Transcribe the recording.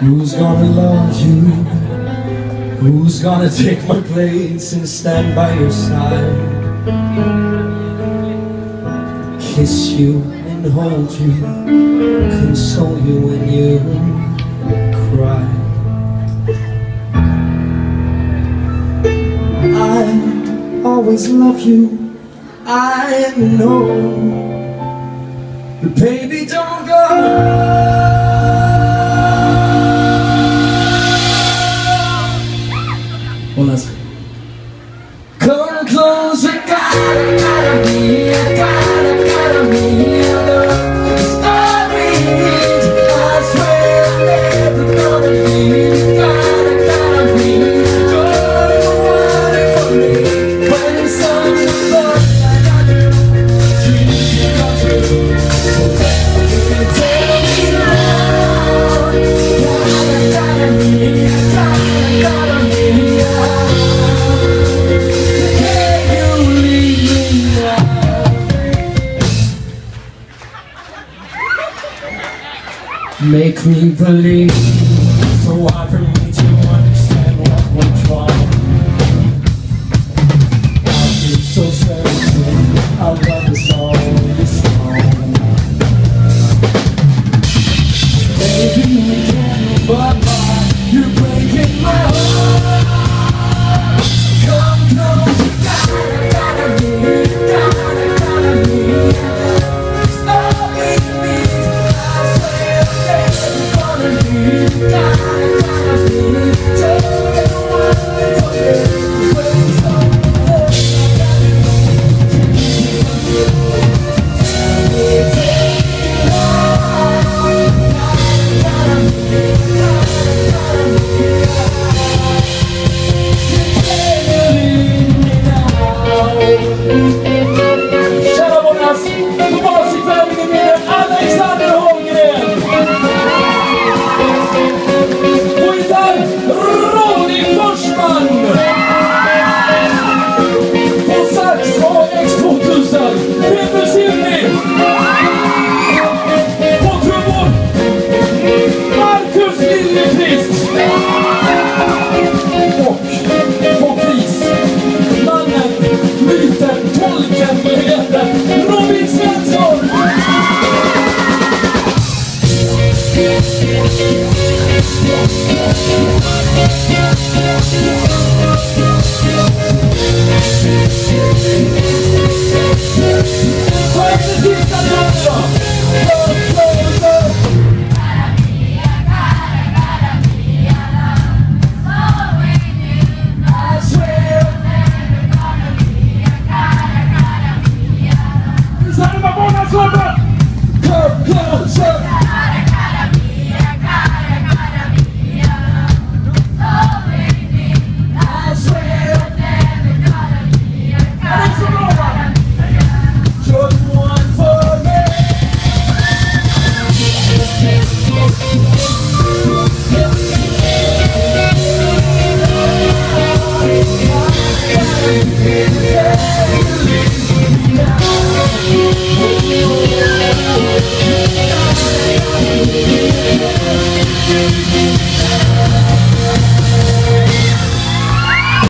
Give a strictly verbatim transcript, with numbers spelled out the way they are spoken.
Who's gonna love you? Who's gonna take my place and stand by your side? Kiss you and hold you, console you when you cry. I always love you, I know. But baby, don't go. One last one. Come closer, Cara, Cara Mia, Cara, Cara Mia. It's all we need. I swear I'm never gonna leave. Cara, Cara Mia, you're the one for me. When someone loves like I do, dreams come true. So tell me, tell me now. Cara, Cara Mia, Cara, Cara Mia. Make me believe, so hard for me to understand what went wrong. I feel so certain our love is always strong. Baby, we can't move apart, you're breaking my heart. Come close, you gotta, gotta be, gotta, gotta be. It's all we need, I swear. Gotta, gotta be, just the one for you. When someone else Kära Bollnäs, på basikvällningen med Alexander Holmgren. På gitarr, Ronny Forsman. På sax, A X tvåtusen, Peter Silvi. På trummor, Marcus Liljeqvist. Och på kris, mannen, myten, tolken, legenden, Robin Svensson. Vad är det sista ni hör då? Yeah.